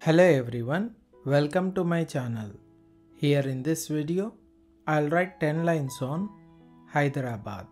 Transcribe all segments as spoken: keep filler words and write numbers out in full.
Hello everyone, welcome to my channel. Here in this video, I'll write ten lines on Hyderabad.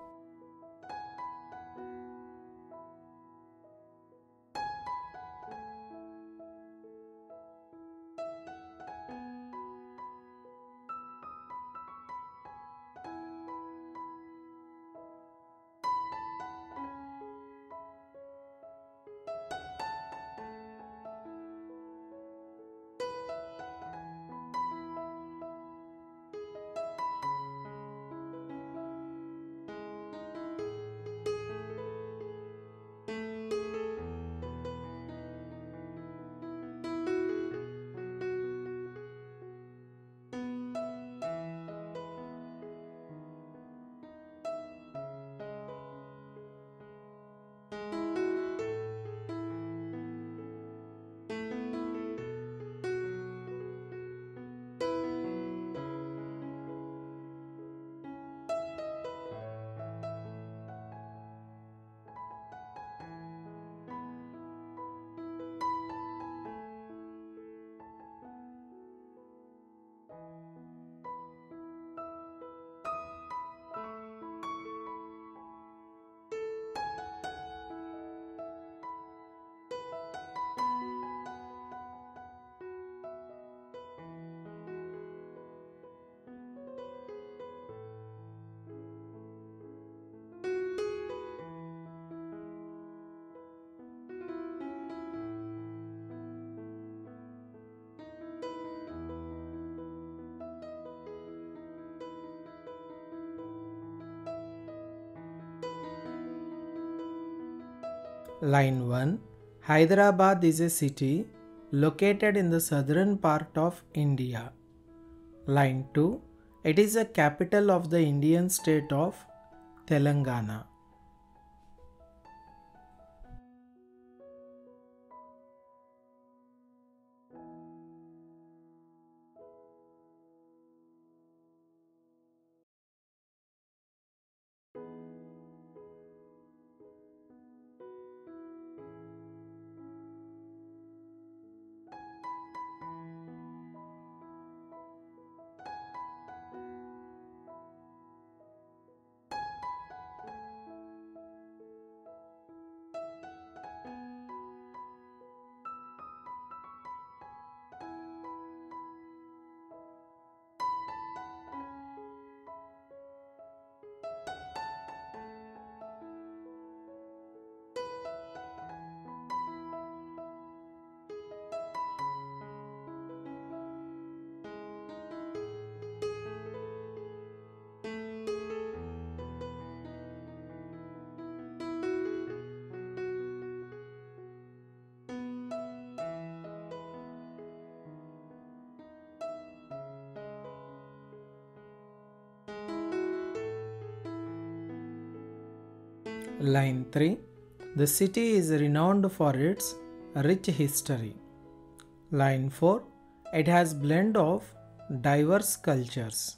Line one. Hyderabad is a city located in the southern part of India. Line two. It is the capital of the Indian state of Telangana. Line three. The city is renowned for its rich history. Line four. It has blend of diverse cultures.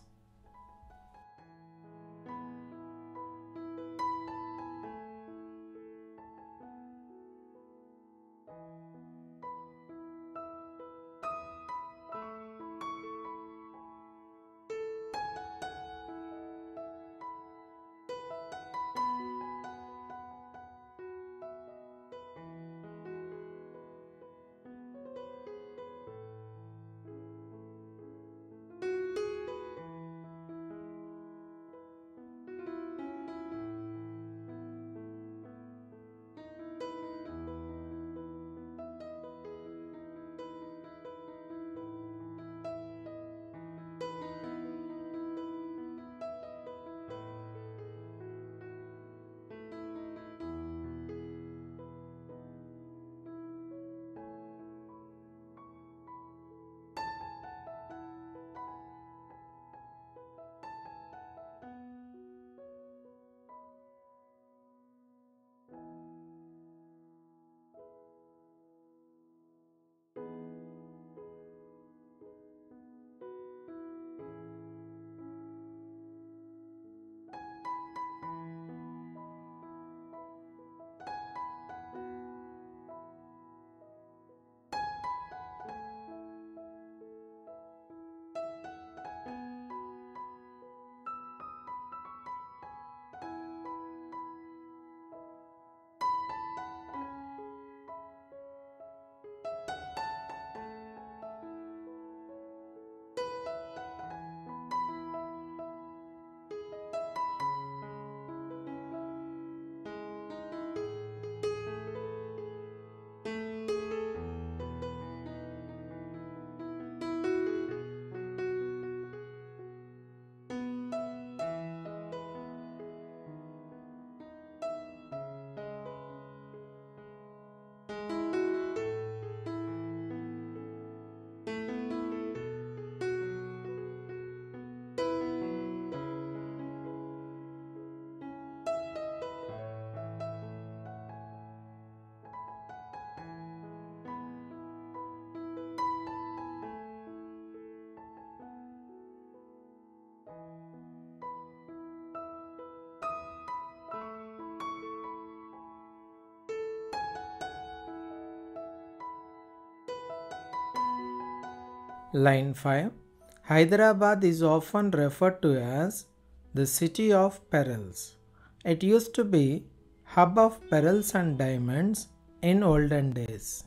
Line five. Hyderabad is often referred to as the city of pearls. It used to be hub of pearls and diamonds in olden days.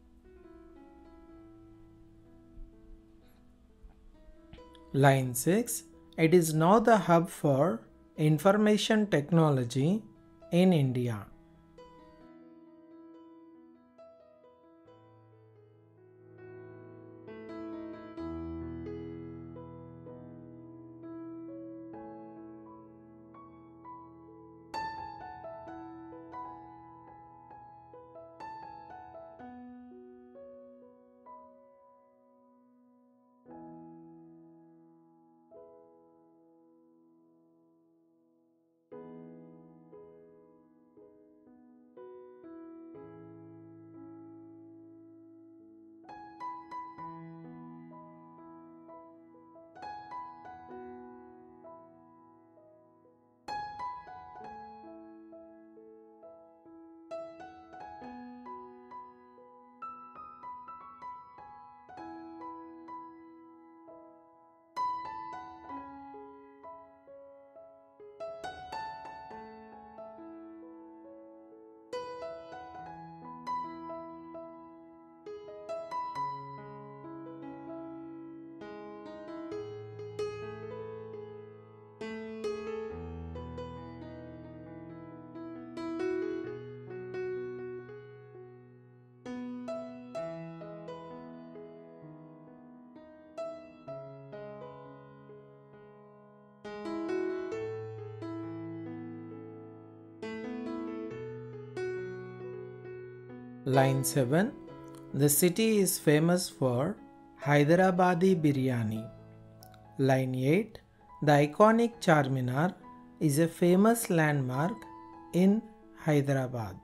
Line six. It is now the hub for information technology in India. Line seven. The city is famous for Hyderabadi biryani. Line eight. The iconic Charminar is a famous landmark in Hyderabad.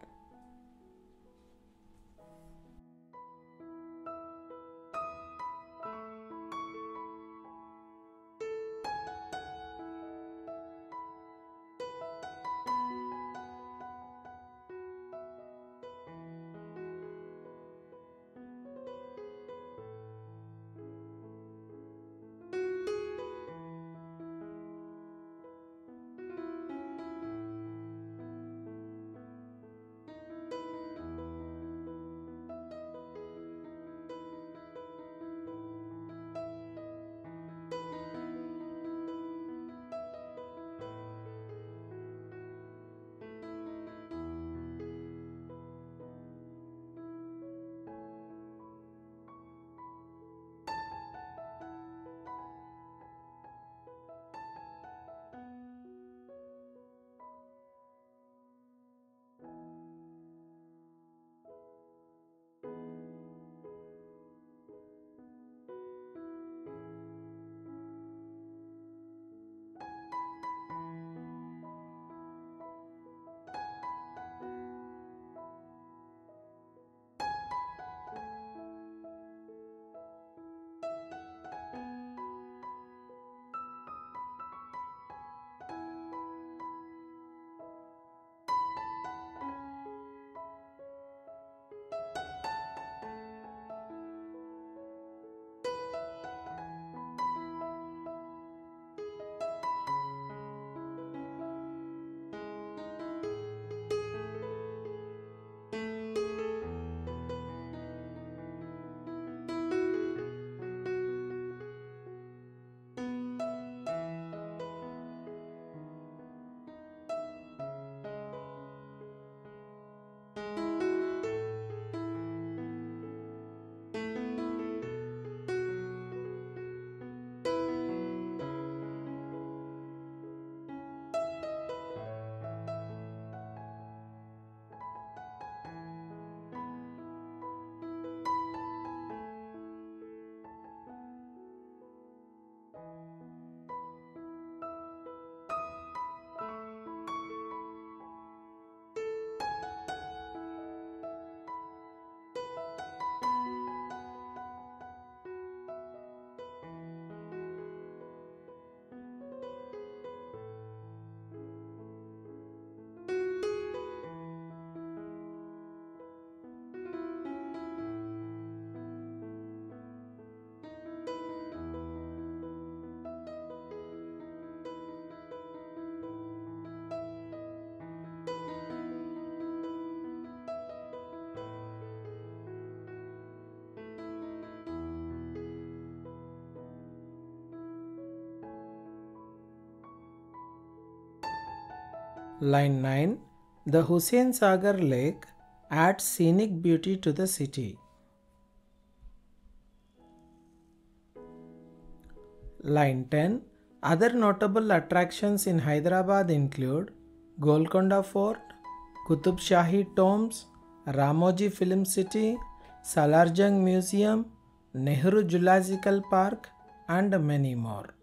Line nine. The Hussain Sagar Lake adds scenic beauty to the city. Line ten. Other notable attractions in Hyderabad include Golconda Fort, Qutub Shahi Tombs, Ramoji Film City, Salarjung Museum, Nehru Zoological Park, and many more.